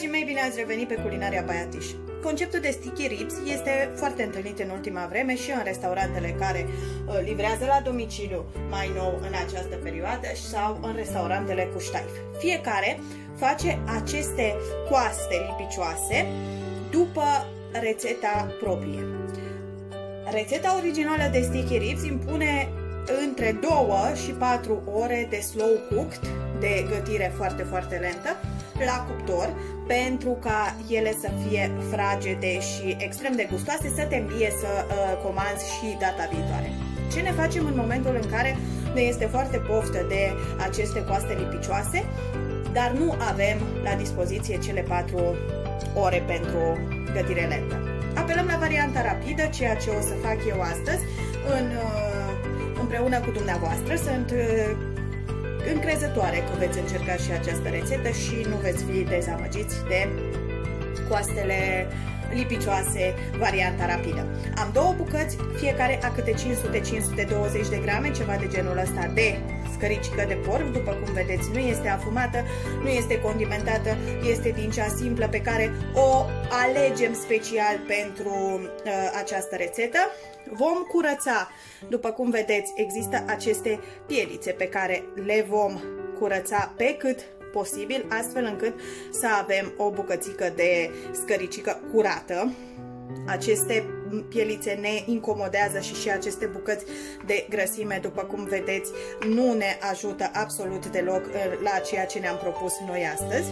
Dragii mei, bine ați revenit pe Culinaria Baiatiș. Conceptul de sticky ribs este foarte întâlnit în ultima vreme și în restaurantele care livrează la domiciliu mai nou în această perioadă sau în restaurantele cu ștaif. Fiecare face aceste coaste lipicioase după rețeta proprie. Rețeta originală de sticky ribs impune între 2 și 4 ore de slow cooked, de gătire foarte, foarte lentă, la cuptor, pentru ca ele să fie fragede și extrem de gustoase, să te îmbie să comanzi și data viitoare. Ce ne facem în momentul în care ne este foarte poftă de aceste coaste lipicioase, dar nu avem la dispoziție cele 4 ore pentru gătire lentă? Apelăm la varianta rapidă, ceea ce o să fac eu astăzi împreună cu dumneavoastră. Sunt încrezătoare că veți încerca și această rețetă și nu veți fi dezamăgiți de coastele lipicioase, varianta rapidă. Am 2 bucăți, fiecare a câte 500-520 de grame, ceva de genul ăsta de scăricică de porc. După cum vedeți, nu este afumată, nu este condimentată, este din cea simplă pe care o alegem special pentru această rețetă. Vom curăța, după cum vedeți, există aceste pielițe pe care le vom curăța pe cât posibil, astfel încât să avem o bucățică de scăricică curată. Aceste pielițe ne incomodează și aceste bucăți de grăsime, după cum vedeți, nu ne ajută absolut deloc la ceea ce ne-am propus noi astăzi.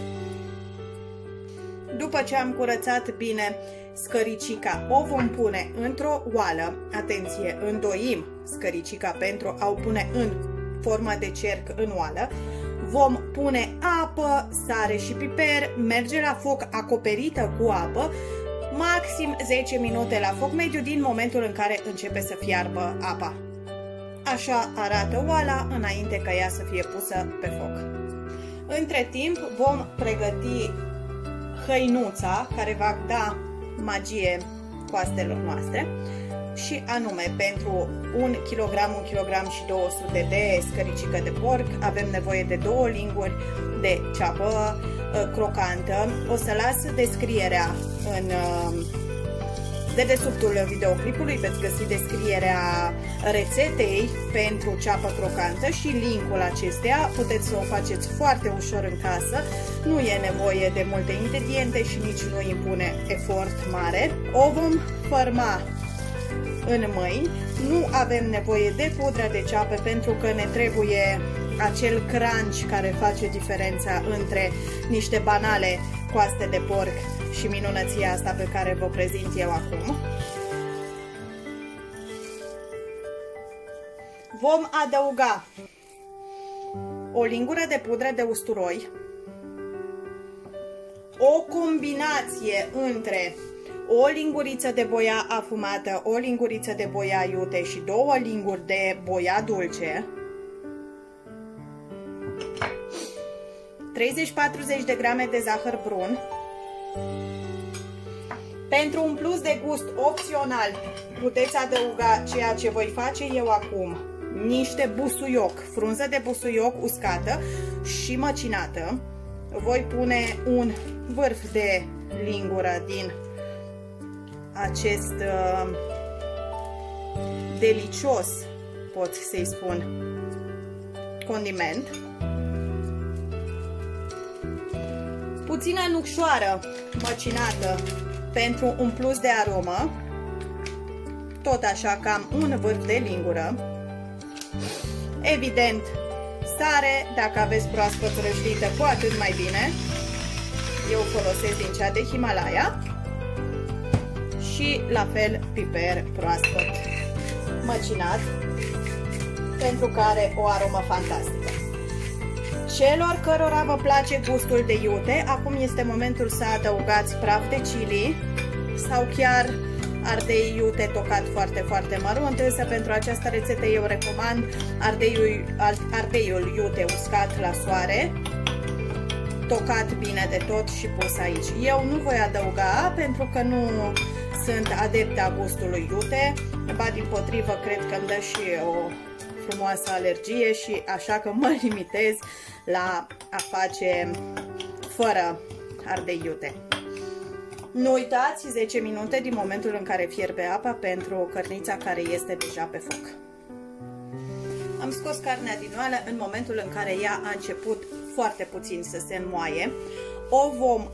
După ce am curățat bine scăricica, o vom pune într-o oală. Atenție, îndoim scăricica pentru a o pune în formă de cerc în oală. Vom pune apă, sare și piper, merge la foc acoperită cu apă, maxim 10 minute la foc mediu din momentul în care începe să fiarbă apa. Așa arată oala înainte ca ea să fie pusă pe foc. Între timp vom pregăti hăinuța care va da magie coastelor noastre, și anume pentru 1 kg, 1 kg și 200 de scăricică de porc avem nevoie de 2 linguri de ceapă crocantă. O să las descrierea în dedesubtul videoclipului, veți găsi descrierea rețetei pentru ceapă crocantă și linkul acesteia. Puteți să o faceți foarte ușor în casă, nu e nevoie de multe ingrediente și nici nu impune efort mare. O vom fărma în mâini, nu avem nevoie de pudra de ceapă pentru că ne trebuie acel crunch care face diferența între niște banale coaste de porc și minunăția asta pe care vă prezint eu acum. Vom adăuga o lingură de pudră de usturoi, o combinație între o linguriță de boia afumată, o linguriță de boia iute și 2 linguri de boia dulce, 30-40 de grame de zahăr brun. Pentru un plus de gust opțional puteți adăuga ceea ce voi face eu acum, niște busuioc, frunză de busuioc uscată și măcinată. Voi pune un vârf de lingură din acest delicios, pot să-i spun, condiment. Puțină nucșoară măcinată pentru un plus de aromă, tot așa cam un vârf de lingură. Evident, sare, dacă aveți proaspăt rășită, cu atât mai bine. Eu folosesc din cea de Himalaya. Și la fel piper proaspăt măcinat, pentru că are o aromă fantastică. Celor cărora vă place gustul de iute, acum este momentul să adăugați praf de chili sau chiar ardei iute tocat foarte, foarte mărunt, însă pentru această rețetă eu recomand ardeiul iute uscat la soare, tocat bine de tot și pus aici. Eu nu voi adăuga pentru că nu sunt adepta gustului iute, ba dimpotrivă cred că îmi dă și o frumoasă alergie și așa că mă limitez la a face fără ardei iute. Nu uitați 10 minute din momentul în care fierbe apa pentru cărnița care este deja pe foc. Am scos carnea din oală în momentul în care ea a început foarte puțin să se înmoaie. O vom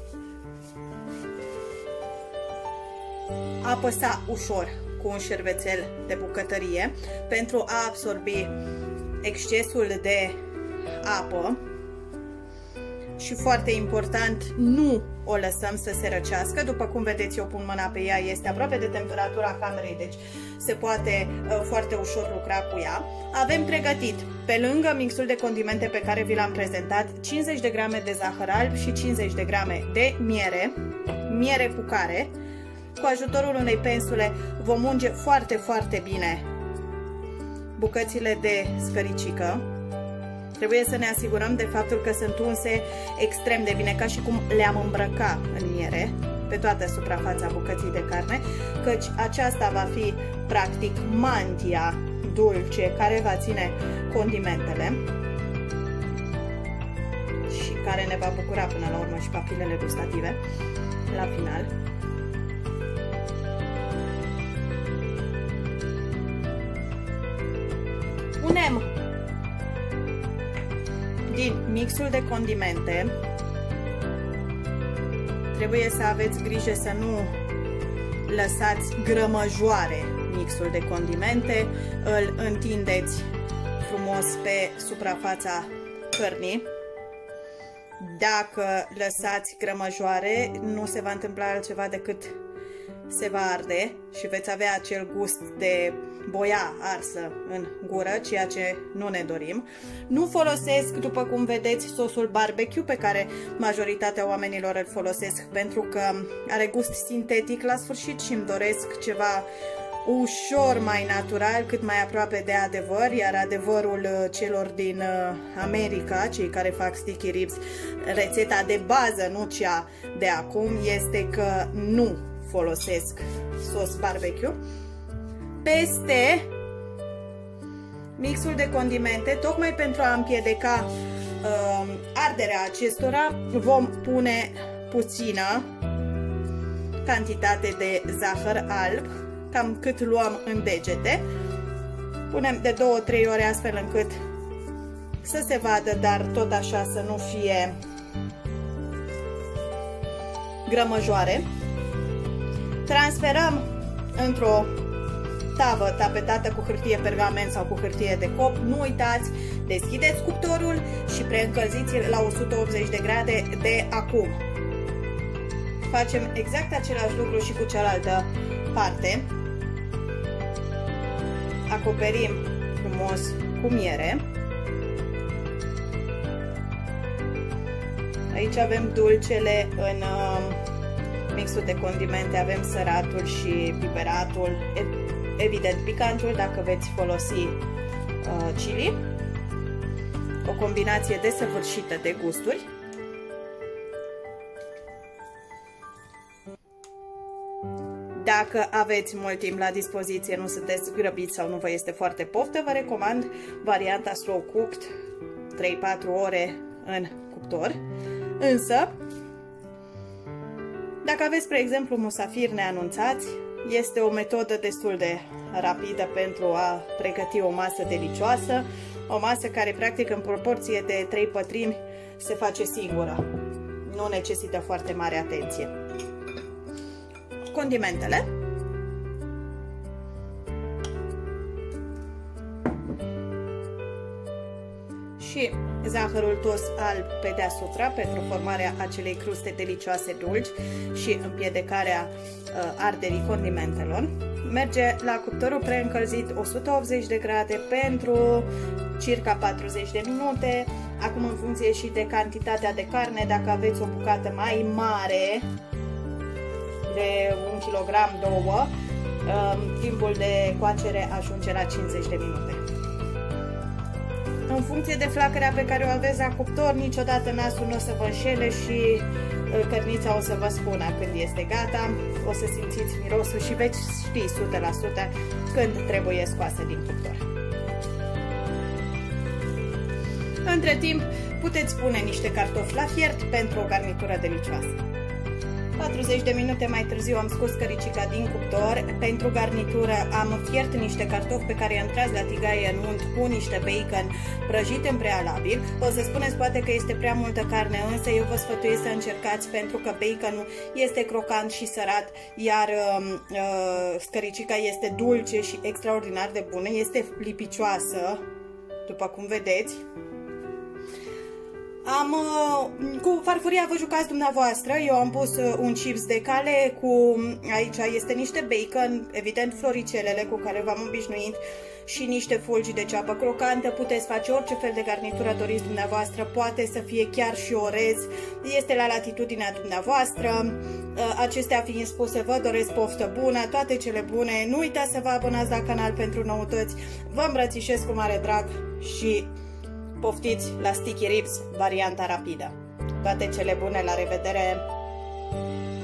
apăsa ușor cu un șervețel de bucătărie pentru a absorbi excesul de apă și, foarte important, nu o lăsăm să se răcească. După cum vedeți, eu pun mâna pe ea, este aproape de temperatura camerei, deci se poate foarte ușor lucra cu ea. Avem pregătit, pe lângă mixul de condimente pe care vi l-am prezentat, 50 de grame de zahăr alb și 50 de grame de miere cu care, cu ajutorul unei pensule, vom unge foarte, foarte bine bucățile de scăricică. Trebuie să ne asigurăm de faptul că sunt unse extrem de bine, ca și cum le-am îmbrăca în miere pe toată suprafața bucății de carne, căci aceasta va fi practic mantia dulce care va ține condimentele și care ne va bucura până la urmă și papilele gustative la final. Punem din mixul de condimente. Trebuie să aveți grijă să nu lăsați grămăjoare mixul de condimente, îl întindeți frumos pe suprafața cărnii. Dacă lăsați grămăjoare, nu se va întâmpla altceva decât se va arde și veți avea acel gust de boia arsă în gură, ceea ce nu ne dorim. Nu folosesc, după cum vedeți, sosul barbecue pe care majoritatea oamenilor îl folosesc pentru că are gust sintetic la sfârșit și îmi doresc ceva ușor mai natural, cât mai aproape de adevăr, iar adevărul celor din America, cei care fac sticky ribs, rețeta de bază, nu cea de acum, este că nu folosesc sos barbecue. Peste mixul de condimente, tocmai pentru a împiedica arderea acestora, vom pune puțină cantitate de zahăr alb, cam cât luăm în degete. Punem de 2-3 ori astfel încât să se vadă, dar tot așa să nu fie grămăjoare. Transferăm într-o tavă tapetată cu hârtie pergament sau cu hârtie de cop. Nu uitați, deschideți cuptorul și preîncălziți-l la 180 de grade de acum. Facem exact același lucru și cu cealaltă parte. Acoperim frumos cu miere. Aici avem dulcele în mixul de condimente, avem săratul și piperatul, evident picantul dacă veți folosi chili, o combinație desăvârșită de gusturi. Dacă aveți mult timp la dispoziție, nu sunteți grăbiți sau nu vă este foarte poftă, vă recomand varianta slow cooked, 3-4 ore în cuptor. Însă, dacă aveți, spre exemplu, musafiri neanunțați, este o metodă destul de rapidă pentru a pregăti o masă delicioasă, o masă care, practic, în proporție de 3/4 se face singură. Nu necesită foarte mare atenție. Condimentele. Și zahărul tos alb pe deasupra pentru formarea acelei cruste delicioase dulci și împiedicarea arderii condimentelor. Merge la cuptorul preîncălzit 180 de grade pentru circa 40 de minute. Acum, în funcție și de cantitatea de carne, dacă aveți o bucată mai mare de 1 kg, 2, timpul de coacere ajunge la 50 de minute. În funcție de flacărea pe care o aveți la cuptor, niciodată nasul nu o să vă înșele și cărnița o să vă spună când este gata. O să simțiți mirosul și veți ști 100% când trebuie scoasă din cuptor. Între timp, puteți pune niște cartofi la fiert pentru o garnitură delicioasă. 40 de minute mai târziu am scos căricica din cuptor. Pentru garnitură am fiert niște cartofi pe care i-am tras la tigaie în unt cu niște bacon prăjit în prealabil. O să spuneți poate că este prea multă carne, însă eu vă sfătuiesc să încercați, pentru că baconul este crocant și sărat, iar căricica este dulce și extraordinar de bună, este lipicioasă, după cum vedeți. Cu farfuria vă jucați dumneavoastră. Eu am pus un chips de cale cu, aici este niște bacon, evident floricelele cu care v-am obișnuit, și niște fulgi de ceapă crocantă. Puteți face orice fel de garnitură doriți dumneavoastră, poate să fie chiar și orez, este la latitudinea dumneavoastră. Acestea fiind spuse, vă doresc poftă bună, toate cele bune. Nu uitați să vă abonați la canal pentru noutăți. Vă îmbrățișez cu mare drag și poftiți la Sticky Ribs, varianta rapidă. Toate cele bune, la revedere!